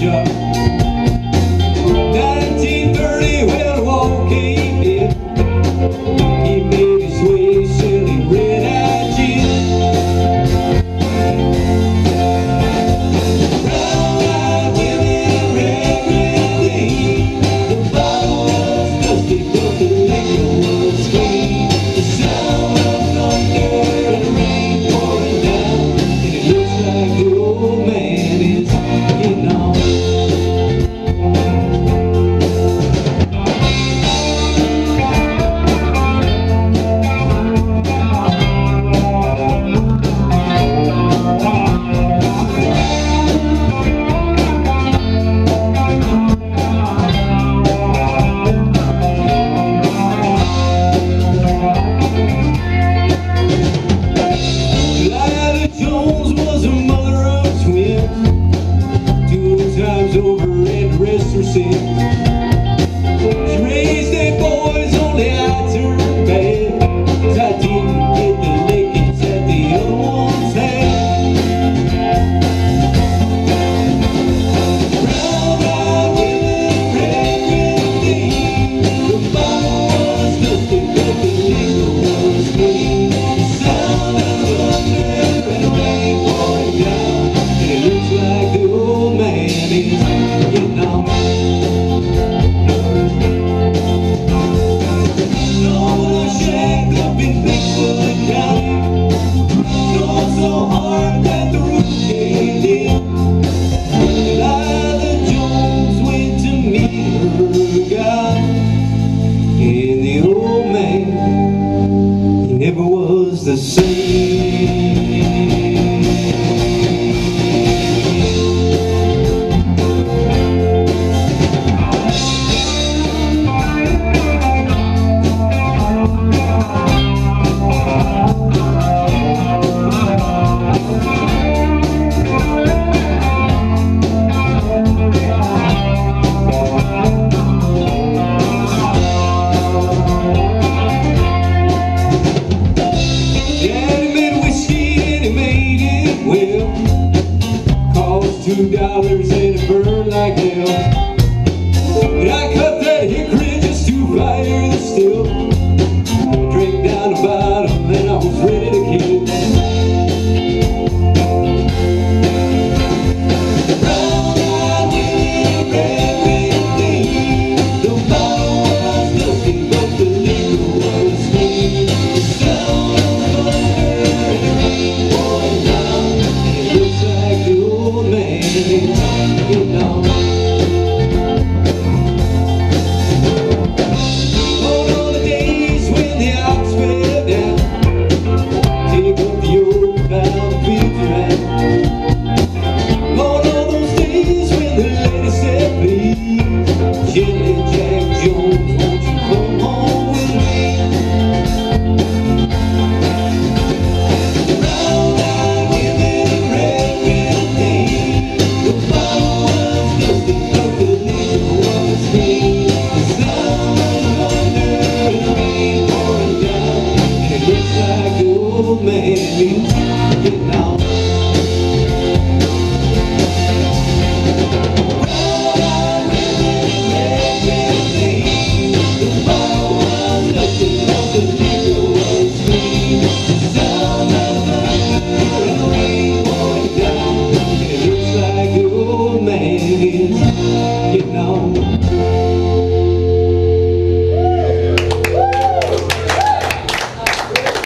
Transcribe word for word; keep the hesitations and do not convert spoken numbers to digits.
job. nineteen thirty, well, the wall came in. He made his way selling red-eyed gin. Brown-eyed women and red, red things. The bottle was dusty, but the liquor was clean. The sound of thunder and rain pouring down, and it looks like the old man is getting on. Jones was a mother of twins, two times over and the rest were sins. She raised eight boys, only I turned bad, 'cause I didn't get the lickings that the other ones had. Brown-eyed women, red, red things. The bottle was dusty, but the liquor was clean. The sound of thunder and rain pouring down, and it looks like the old man is getting on. Snowing a shack up in Beachland Tavern, snowing so hard that the roof caved in. And I, the Jones, went to meet her God, and the old man, he never was the same. Daddy made whiskey and he made it well. Cost two dollars and it burned like hell. But I cut that hickory just to fire the still. Drank down the bottom and I was ready to kill. Brown-eyed women, red, red things. The bottle was dusty, but the liquor was clean. The sound of thunder and rain pouring down, and it looks like the old man is getting on. On all the days when the ox fell down, take up the old bound fields around. On all those days when the lady said please, Gently Jack Jones, won't you come home with me? Brown-eyed women and red, red things. The bottle was dusty, but the liquor was clean. The sound of thunder and rain pouring down, and it looks like the old man is getting on.